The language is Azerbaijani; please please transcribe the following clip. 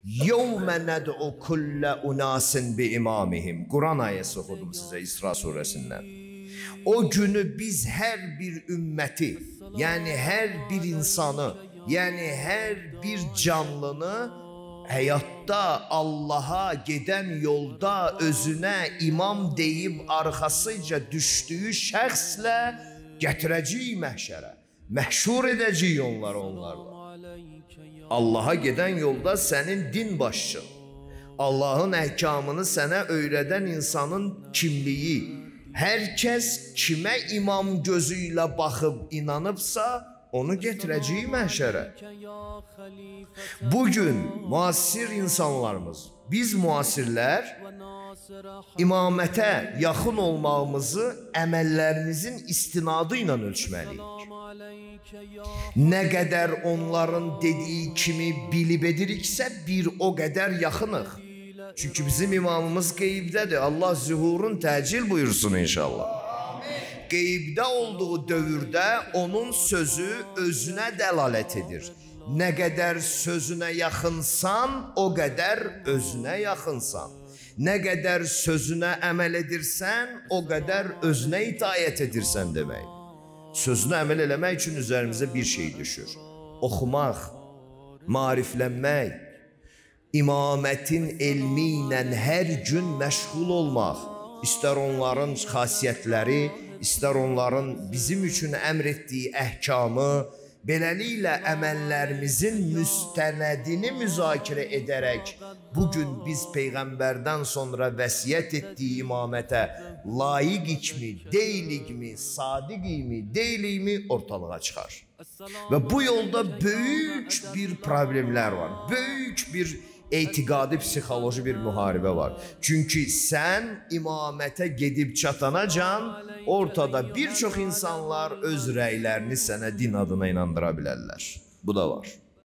يَوْمَ نَدْعُ كُلَّ اُنَاسٍ بِإِمَامِهِمْ Quran ayəsi oxudum sizə İsra surəsindən. O günü biz hər bir ümməti, yəni hər bir insanı, yəni hər bir canlını həyatda Allaha gedən yolda özünə imam deyib arxasıca düşdüyü şəxslə gətirəcəyik məhşərə. Məhşur edəcəyik onlarla. Allaha gedən yolda sənin din başçın, Allahın əhkamını sənə öyrədən insanın kimliyi, hər kəs kimə imam gözü ilə baxıb inanıbsa, onu getirəcəyik məhşərə. Bugün müasir insanlarımız, biz müasirlər imamətə yaxın olmağımızı əməllərimizin istinadı ilə ölçməliyik. Nə qədər onların dediyi kimi bilib ediriksə, bir o qədər yaxınıq. Çünki bizim imamımız qeybdədir. Allah zühurun təcil buyursun inşallah. Qeybdə olduğu dövrdə onun sözü özünə dəlalət edir. Nə qədər sözünə yaxınsan, o qədər özünə yaxınsan. Nə qədər sözünə əməl edirsən, o qədər özünə itaət edirsən demək. Sözünə əməl eləmək üçün üzərimizə bir şey düşür. Oxumaq, mariflənmək, imamətin elmi ilə hər gün məşğul olmaq, istər onların xasiyyətləri, istər onların bizim üçün əmr etdiyi əhkamı, beləliklə əməllərimizin müstənədini müzakirə edərək, bugün biz Peyğəmbərdən sonra vəsiyyət etdiyi imamətə layiqikmi, deyilikmi, sadiqikmi, deyilikmi ortalığa çıxar. Və bu yolda böyük bir problemlər var, böyük bir etiqadi, psixoloji bir müharibə var. Çünki sən imamətə gedib çatanacan, ortada bir çox insanlar öz rəylərini sənə din adına inandıra bilərlər. Bu da var.